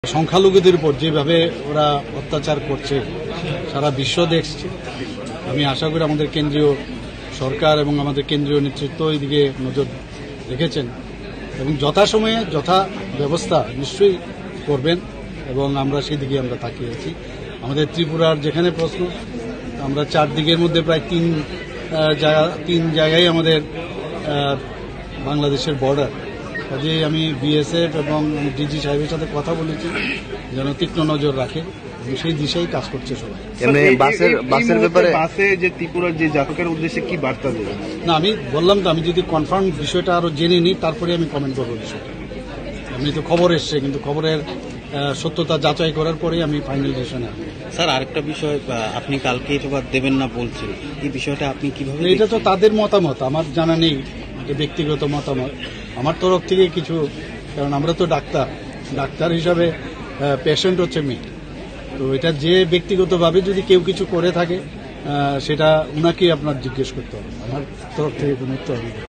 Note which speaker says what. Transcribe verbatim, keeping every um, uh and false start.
Speaker 1: সংখ্যালঘুদের উপর যেভাবে ওরা অত্যাচার করছে সারা বিশ্ব দেখছে। আমি আশা করি আমাদের কেন্দ্রীয় সরকার এবং আমাদের কেন্দ্রীয় নেতৃত্ব এদিকে নজর রেখেছেন এবং যথাসময়ে যথা ব্যবস্থা নিশ্চয়ই করবেন এবং আমরা সেদিকে আমরা তাকিয়ে আছি। আমাদের ত্রিপুরার যেখানে প্রশ্ন, আমরা চারদিকের মধ্যে প্রায় তিন জায়গা তিন জায়গায় আমাদের বাংলাদেশের বর্ডার, কাজে আমি বিএসএফ এবং ডিজি সাহেবের সাথে কথা বলেছি যেন তীক্ষ্ণ নজর রাখে এবং সেই দিশেই কাজ করছে সবাই।
Speaker 2: বাসের বাসের ব্যাপারে
Speaker 3: বাসে যে ত্রিপুরার যে জাতকের উদ্দেশ্যে কি বার্তা দেবেন?
Speaker 1: না, আমি বললাম তো, আমি যদি কনফার্ম বিষয়টা আরো জেনে নিই তারপরে আমি কমেন্ট করবো বিষয়টা। এমনি তো খবর এসছে, কিন্তু খবরের সত্যতা যাচাই করার পরে আমি ফাইনাল ডিসিশনে আসবো।
Speaker 4: স্যার, আরেকটা বিষয়, আপনি কালকে এবার দেবেন না বলছেন, এই বিষয়টা আপনি কিভাবে?
Speaker 1: এটা তো তাদের মতামত, আমার জানা নেই, এটা ব্যক্তিগত মতামত। আমার তরফ থেকে কিছু, কারণ আমরা তো ডাক্তার ডাক্তার হিসাবে পেশেন্ট হচ্ছে মেয়ে, তো এটা যে ব্যক্তিগতভাবে যদি কেউ কিছু করে থাকে সেটা উনাকেই আপনার জিজ্ঞেস করতে হবে, আমার তরফ থেকে কোনো উত্তর হবে।